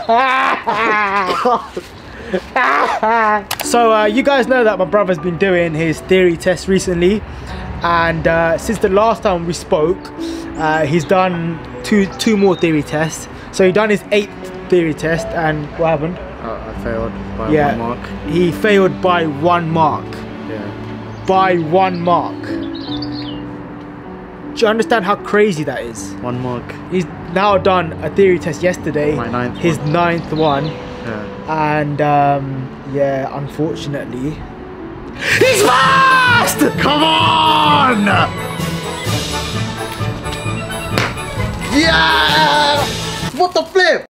So you guys know that my brother's been doing his theory test recently, and since the last time we spoke, he's done two more theory tests. So he done his 8th theory test, and what happened? I failed by 1 mark. He failed by 1 mark. Yeah. By 1 mark. Do you understand how crazy that is? 1 mark. He's now done a theory test yesterday. My 9th his one. 9th one. Yeah. And yeah, unfortunately, he's fast! Come on! Yeah! What the flip?